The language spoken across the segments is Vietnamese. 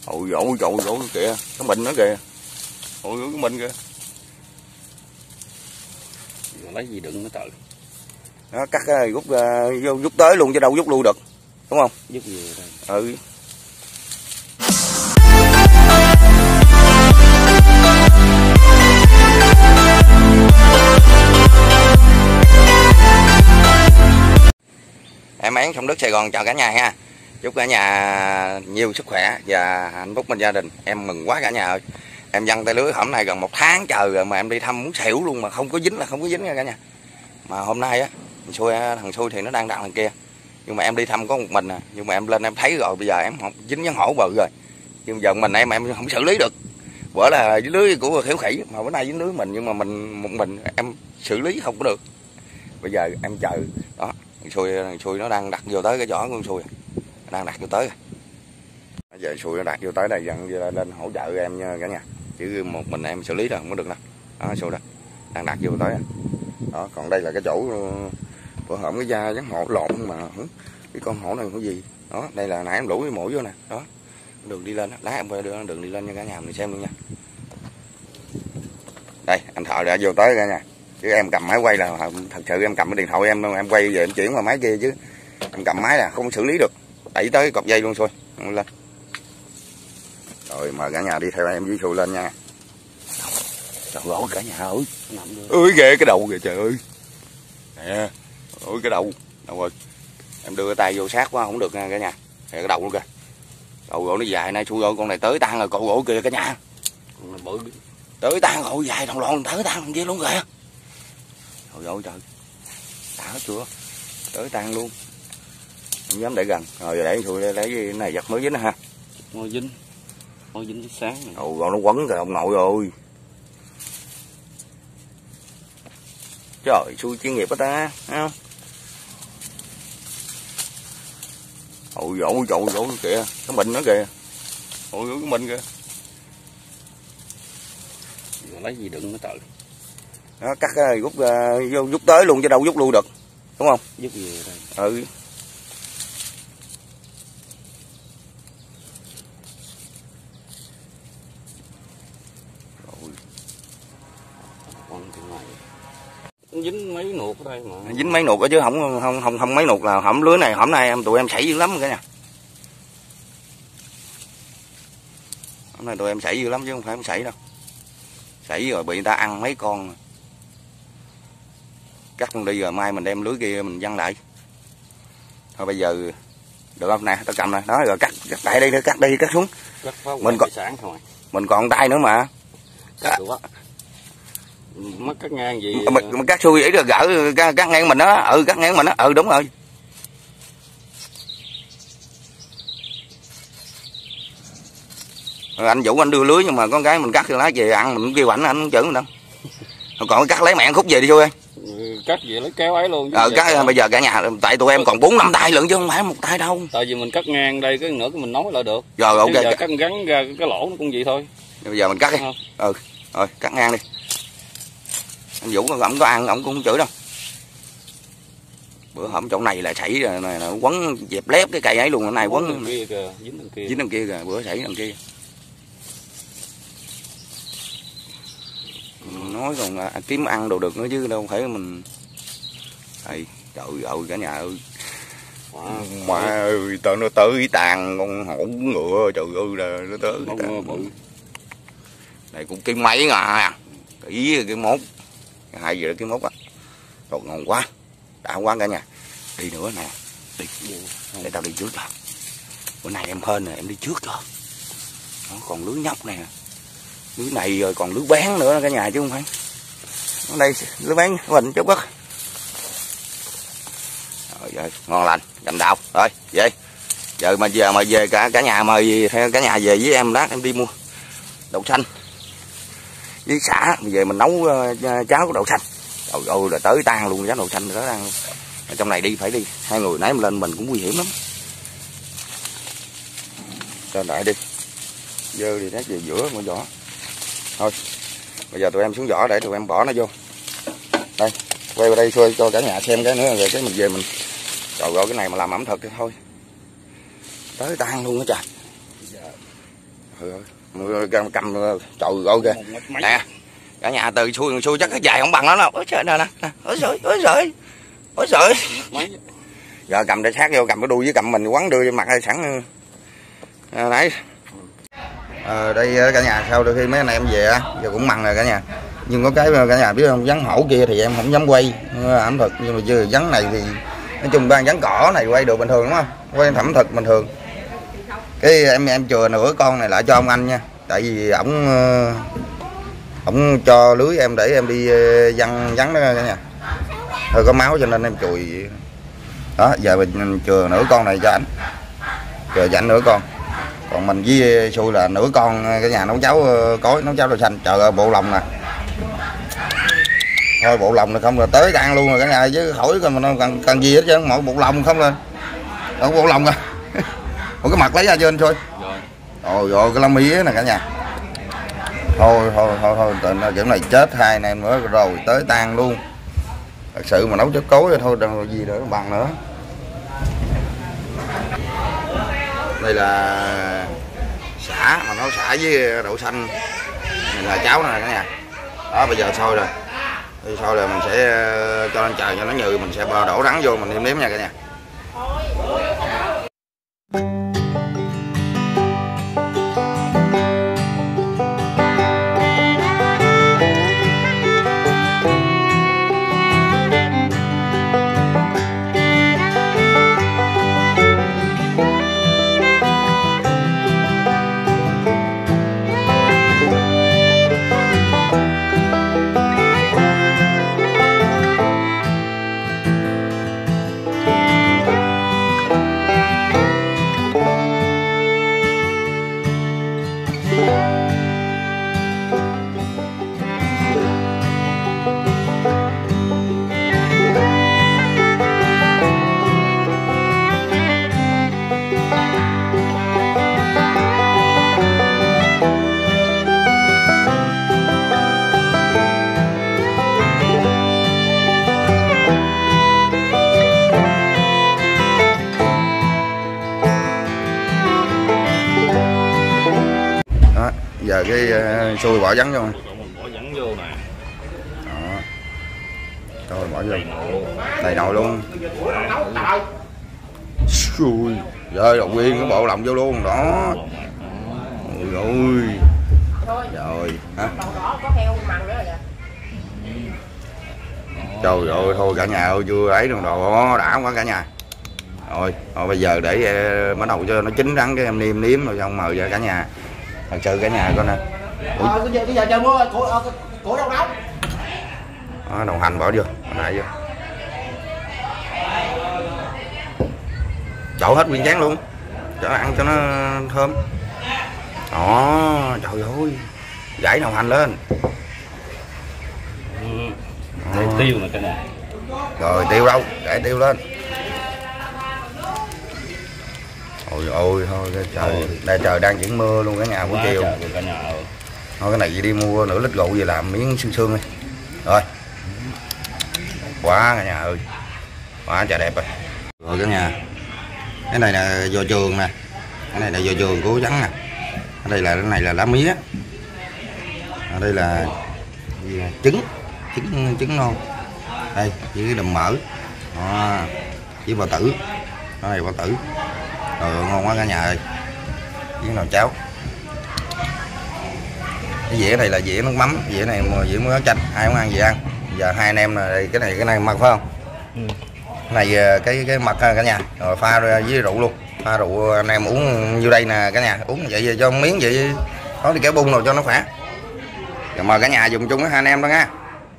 Ôi dỗ kìa, cái mình nó kìa. Ôi cái mình kìa. Lấy gì đựng nó trời. Nó cắt cái rút rút tới luôn chứ đâu rút luôn được. Đúng không? Rút về đây. Ừ. Em Án Sông Đất Sài Gòn chào cả nhà ha. Chúc cả nhà nhiều sức khỏe và hạnh phúc bên gia đình. Em mừng quá cả nhà ơi. Em văng tay lưới hôm nay gần 1 tháng trời rồi mà em đi thăm muốn xỉu luôn mà không có dính là không có dính nha cả nhà. Mà hôm nay á, thằng xui thì nó đang đặt thằng kia. Nhưng mà em đi thăm có một mình à, nhưng mà em lên em thấy rồi, bây giờ em không dính với hổ bự rồi. Nhưng giờ mình em không xử lý được. Bữa là dính lưới của Khiếu Khỉ mà bữa nay dính lưới mình, nhưng mà mình một mình em xử lý không có được. Bây giờ em chờ đó. Thằng xui nó đang đặt vô tới cái giỏ của con xui, đang đặt vô tới. Bây giờ xui nó đặt vô tới đây dần lên hỗ trợ em nha cả nhà, chứ một mình em xử lý rồi không có được đâu. Đó xui đó đang đặt vô tới đó. Còn đây là cái chỗ bữa hổm cái da rắn hổ lộn mà cái con hổ này có gì đó. Đây là nãy em đuổi mũi vô nè đó, đường đi lên đó. Lát em phải đưa đường đi lên cho cả nhà mình xem luôn nha. Đây anh thợ đã vô tới cả nhà, chứ em cầm máy quay là thật sự em cầm cái điện thoại em quay về em chuyển qua máy kia, chứ em cầm máy là không xử lý được, đẩy tới cọc dây luôn xui lên. Rồi mời cả nhà đi theo em với xui lên nha. Trời ơi cả nhà ơi, ơi ghê cái đầu kìa trời ơi nè, ôi cái đầu rồi em đưa cái tay vô sát quá không được nha cả nhà. Thì cái đầu luôn kìa, đầu gỗ nó dài nay xui rồi, con này tới tan rồi cậu gỗ kìa cả nhà, Con này bự tới tan gỗ dài đồng loạn tới tan kia luôn kìa. Trời ơi trời, đã chưa, tới tan luôn, không dám để gần. Rồi để xui lấy cái này giật mới dính ha. ngồi dính cái sáng này. Ồ rồi nó quấn rồi ông nội rồi. Trời xui chuyên nghiệp đó ta, thấy không? Ôi dỗ kìa, cái mình nó kìa. Ôi cái mình kìa. Lấy gì đựng nó trời. Nó cắt cái rút tới luôn chứ đâu rút luôn được. Đúng không? Rút về đây. Ừ. Dính mấy nuột ở đây mà. Dính mấy nuột ở chứ không mấy nuột là hổng lưới này hôm nay tụi em sảy dữ lắm cả nhà. Hôm nay tụi em sảy dữ lắm chứ không phải không sảy đâu. Sảy rồi bị người ta ăn mấy con. Cắt con đi rồi mai mình đem lưới kia mình văng lại. Thôi bây giờ được không nè, tao cầm nè, đó rồi cắt lại đây, cắt xuống. Mình còn tay nữa mà. Mất cắt ngang gì mình cắt xuôi vậy rồi gỡ cắt ngang mình đó. Cắt ngang mình đó. Đúng rồi. Anh Vũ anh đưa lưới nhưng mà con cái mình cắt lá về ăn mình kêu anh không chữ mình đâu. Còn cắt lấy mẹ khúc về đi xui. Cắt về lấy kéo ấy luôn. Cắt bây giờ cả nhà tại tụi em còn 4-5 tay lận chứ không phải một tay đâu. Tại vì mình cắt ngang đây cái nữa mình nối lại được. Rồi ok. Giờ cắt gắn ra cái lỗ nó cũng vậy thôi. Bây giờ mình cắt đi. Rồi cắt ngang đi. Anh Vũ ổng có ăn ổng cũng không chửi đâu. Bữa hổm chỗ này là xảy rồi này nó quấn dẹp lép cái cây ấy luôn, cái này quấn kia kìa, dính đằng kia kìa, bữa xảy đằng kia. Nói còn kiếm ăn đồ được nữa chứ đâu phải mình. Đây, trời ơi cả nhà ơi. Mà ơi, nó tới tàn con hổ ngựa trời ơi là nó tới tàn. Này cũng kim mấy à. Kỹ cái mốt. 2 giờ cái mốt á. Trời ngon quá. Đã quá cả nhà. Đi nữa nè. Đi. Để tao đi trước cho. Bữa nay em hên nè, em đi trước cho. Nó còn lưới nhóc nè. Lưới này rồi còn lưới bán nữa cả nhà chứ không phải. Ở đây lưới bán mình chút bất. Rồi ngon lành, cành đào. Rồi, về. Giờ mà về cả nhà mời theo cả nhà về với em lát em đi mua đậu xanh. Với xả về mình nấu cháo đậu xanh. Trời ơi là tới tan luôn, cháo đậu xanh tới tan luôn. Ở trong này đi phải đi, 2 người nãy lên mình cũng nguy hiểm lắm. Cho đại đi. Dơ thì nát về giữa một vỏ. Thôi. Bây giờ tụi em xuống vỏ để tụi em bỏ nó vô. Đây, quay vào đây xuôi cho cả nhà xem cái nữa rồi cái mình về mình. Trời ơi cái này mà làm ẩm thực thì thôi. Tới tan luôn á trời. cầm trời ơi kìa nè, cả nhà từ xuôi chắc cái dài không bằng nó đâu. Ôi trời nè nè, ôi trời giờ cầm để sát vô, cầm cái đuôi với cầm mình quấn đưa vô mặt hay sẵn đấy. Đây cả nhà, sau khi mấy anh em về giờ cũng mặn rồi cả nhà, nhưng có cái cả nhà biết không, vắn hổ kia thì em không dám quay ẩm thực, nhưng mà chứ vắn này thì nói chung ban vắn cỏ này quay được bình thường đúng không, quay thẩm thực bình thường. Cái em chừa nửa con này lại cho ông anh nha, tại vì ổng cho lưới em để em đi vắn đó cả nhà, hơi có máu cho nên em chùi đó. Giờ mình chừa nửa con này cho ảnh, chừa cho ảnh nửa con, còn mình với xui là nửa con cả nhà nấu cháo cối, nấu cháo đậu xanh. Trời ơi bộ lòng nè, thôi bộ lòng này không là tới ăn luôn rồi cả nhà, chứ hỏi còn mình cần gì hết chứ, mỗi bộ lòng không lên ở bộ lòng à. Ủa cái mặt lấy ra trên thôi rồi cái lông mía nè cả nhà. Thôi kiểu này chết hai anh em nữa rồi tới tan luôn, thật sự mà nấu cháo cối thôi đừng gì nữa bằng nữa. Đây là sả mà nấu sả với đậu xanh, này là cháo này cả nhà. Đó bây giờ sôi rồi, sôi rồi mình sẽ cho lên trời cho nó nhừ, mình sẽ đổ đắng vô mình nêm nha cả nhà. Giờ cái xui bỏ vắn vô, bỏ vắn vô nè, đó rồi bỏ vô đầy nồi luôn. Xui rồi đầu nguyên cái bộ lòng vô luôn đó. Rồi hả, trời ơi thôi cả nhà ơi, chưa ấy đường đồ đã quá cả nhà. Rồi bây giờ để bắt đầu cho nó chín rắn cái em nêm rồi xong mời ra cả nhà. Thật sự cả nhà coi nè. Bây giờ chờ mua của đâu nấu. Đậu hành bỏ vô, lại vô. Đổ hết nguyên chén luôn. Cho ăn cho nó thơm. Đó, trời ơi. Gãy đậu hành lên. Đây tiêu nè cả nhà. Rồi tiêu đâu, để tiêu lên. Ôi thôi trời, đây trời đang chuyển mưa luôn cả nhà, buổi chiều. Thôi cái này đi mua nửa lít rượu về làm miếng xương đi. Rồi. Quá cả nhà ơi. Quá trời đẹp rồi. Rồi cả nhà. Cái này là giò trường nè. Cái này là giò trường của trắng nè. Cái này là lá mía. Ở đây là trứng non. Đây, với cái đùm mỡ. Đó, với bò tử. Cái này bò tử. Rồi ngon quá cả nhà ơi. Với nồi cháo. Cái dĩa này là dĩa nước mắm, dĩa này dĩa muối áo chanh, ai muốn ăn gì ăn. Giờ hai anh em này cái này mật phải không? Cái này cái mật cả nhà. Rồi pha với rượu luôn. Pha rượu anh em uống như đây nè cả nhà, uống vậy cho miếng vậy có đi kéo bung rồi cho nó khỏe. Rồi mời cả nhà dùng chung với hai anh em đó nha.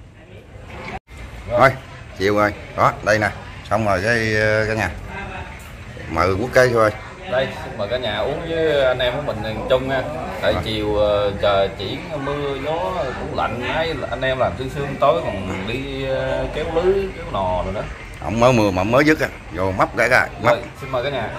Rồi, chiều rồi. Đó, đây nè. Xong rồi cái cả nhà. Mời quốc cây thôi. Đây, xin mời cả nhà uống với anh em của mình chung nha. Tại chiều trời chỉ mưa gió cũng lạnh ấy, anh em làm sương tối còn đi kéo lưới, kéo nò rồi đó. Ông mới mưa mà mới dứt vô mấp cái mấp. Rồi, xin mời cả nhà.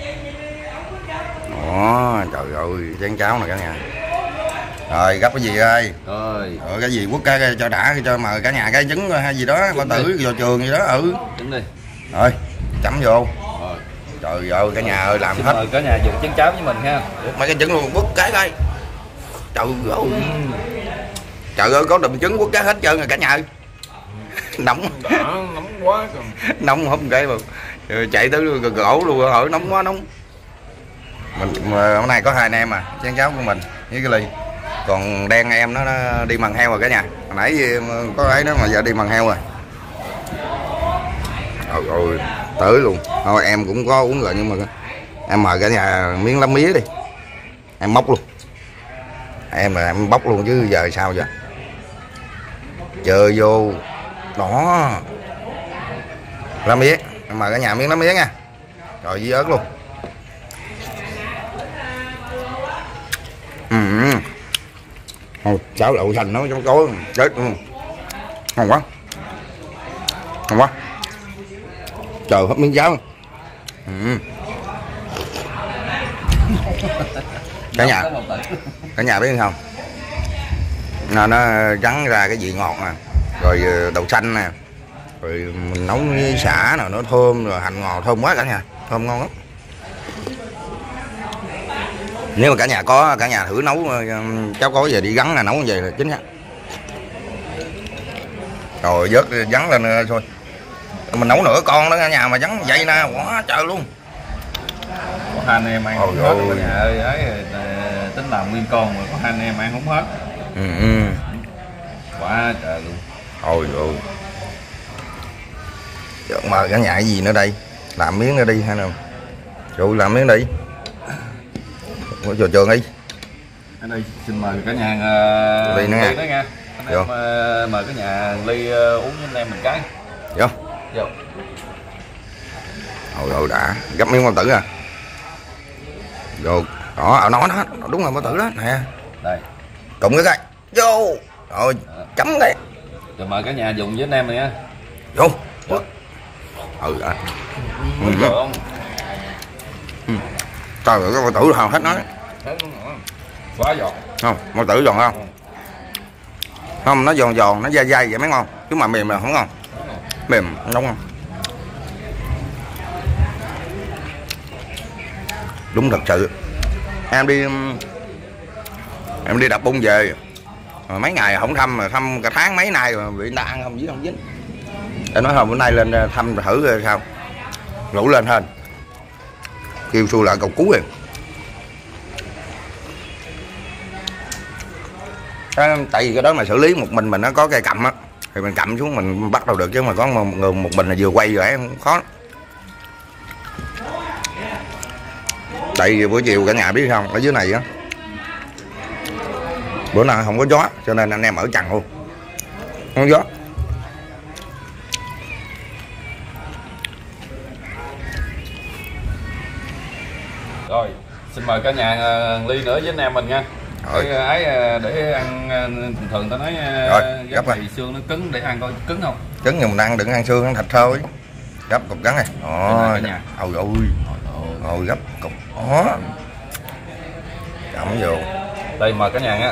Đó, trời ơi, chén cháo này cả nhà. Rồi gấp cái gì ơi? Rồi cái gì quốc cái cho đã, cho mời cả nhà cái trứng hay gì đó, bao tử, giò trường gì đó. Trứng đi. Rồi, chấm vô. Rồi. Trời ơi cả nhà ơi làm Xin hết. mời cả nhà dùng chén cháo với mình ha. Mấy cái trứng luôn quất cái coi. Trời ơi. Trời ơi có đùm trứng quất cái hết trơn rồi cả nhà ơi. Nóng. Đã, nóng quá còn. Nóng không kể mà. Chạy tới gỗ luôn hỏi nóng quá nóng. Mình hôm nay có 2 anh em à, chén cháo của mình với cái ly. Còn đen em nó đi mần heo rồi cả nhà. Hồi nãy có ấy đó mà giờ đi mần heo rồi. Ôi tới luôn. Thôi em cũng có uống rồi nhưng mà em mời cả nhà miếng lá mía đi. Em bóc luôn. Em là em bóc luôn chứ giờ sao vậy? Chờ vô. Đó. Lá mía. Em mời cả nhà miếng lá mía nha. Rồi với ớt luôn. Cháo đậu xanh nó trong tối chết luôn. Ngon quá. Ngon quá. Chờ hết miếng cháo. Cả nhà biết không? Nó trắng ra cái vị ngọt nè, rồi đậu xanh nè, rồi mình nấu với sả nào nó thơm, rồi hành ngò thơm quá cả nhà, thơm ngon lắm. Nếu mà cả nhà có, cả nhà thử nấu cháo có về đi gắn là nấu như vậy là chính xác. Rồi vớt vắn lên thôi. Mình nấu nửa con đó cả nhà mà vắn vậy nè, quá trời luôn. Có 2 anh em ăn không hết cả nhà ơi, ấy tính làm nguyên con mà có 2 anh em ăn không hết. Quá trời luôn. Ôi ôi. Mời cả nhà cái gì nữa đây? Làm miếng nữa đi hay nào? Rồi làm miếng đi. Trò trường đi. Ở đây xin mời cả nhà ly nữa nha. nha. Anh em mời cả nhà ly uống với anh em mình cái. Vô. Vô. Ôi đã, gấp miếng bao tử à. Vô. Đó, nó đúng rồi bao tử đó nè. Đây. Cộng cái coi. Vô. Rồi, chấm đây. Rồi mời cả nhà dùng với anh em này nha. Vô. Dạ. Đã. Không? Trời ơi, cái bao tử hào hết nói. Quá giòn. Không, bao tử giòn không? Không, nó giòn giòn, nó dai dai vậy mới ngon. Chứ mà mềm là không ngon. Mềm, đúng không? Đúng thật sự. Em đi đập bung về. Rồi mấy ngày không thăm mà thăm cả tháng mấy nay rồi bị người ta ăn không dính không dính. Em nói hôm bữa nay lên thăm thử rồi sao? Rủ lên hơn. Kêu xui lại cầu cứu rồi. Tại vì cái đó mà xử lý một mình nó có cây cầm á thì mình cầm xuống mình bắt đầu được, chứ mà có một người một mình là vừa quay rồi ấy khó. Tại vì buổi chiều cả nhà biết không, ở dưới này á bữa nào không có gió cho nên anh em ở trần luôn, không có gió. Rồi xin mời cả nhà ly nữa với anh em mình nha. Ấy để ăn thường thường ta nói gấp này xương nó cứng để ăn coi cứng không? Cứng nhưng mình ăn đừng ăn xương ăn thịt thôi. Gấp cục cắn này. Ôi ôi gấp cục đó. Chậm vô. Đây mời cả nhà nha.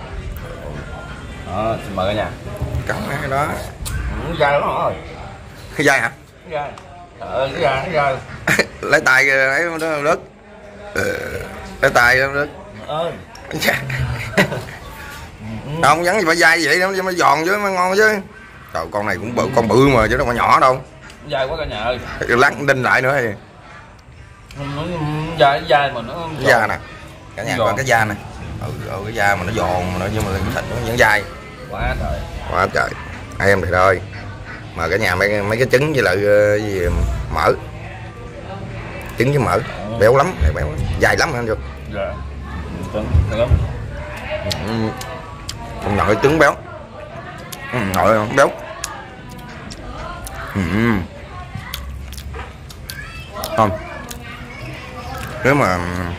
Đó, xin mời cả nhà. Cắn cái đó. Dai lắm rồi. Cái dai hả? Dai. Cái dai. Lấy tay ấy nó rớt. Lấy tay nó rớt. Không vắn gì phải dai vậy nó mới giòn chứ mới ngon chứ. Trời con này cũng bự, con bự mà chứ đâu phải nhỏ đâu. Dai quá cả nhà ơi. Lát đinh lại nữa hay. Dai mà nó da nè. Cả nhà coi cái da nè. Cái da mà nó giòn mà nó nhưng mà cái thịt nó vẫn dai. Quá trời. Quá trời. Em thì thôi. Mà cả nhà mấy cái trứng với lại gì mỡ. Trứng với mỡ. Béo lắm, này béo lắm. Dài lắm anh chưa? Dạ. Được lắm. Ông nội trứng béo. Nội béo. Không. Nếu mà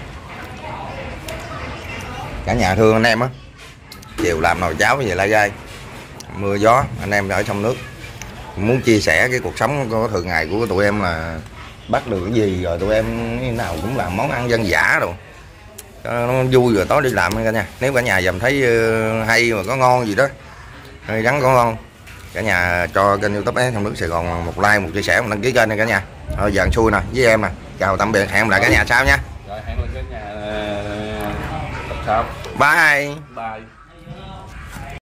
cả nhà thương anh em á, chiều làm nồi cháo về lai gai, mưa gió anh em ở trong nước muốn chia sẻ cái cuộc sống có thường ngày của tụi em là bắt được cái gì rồi tụi em như nào cũng làm món ăn dân dã rồi nó vui rồi tối đi làm cả nhà. Nếu cả nhà dầm thấy hay mà có ngon gì đó hay rắn có ngon, cả nhà cho kênh YouTube Trong Nước Sài Gòn một like, một chia sẻ, một đăng ký kênh này cả nhà. Giờ xui nè với em nè. chào tạm biệt, hẹn gặp lại cả nhà sau nha. Rồi hẹn gặp lại cả nhà tập sau. Bye. Bye.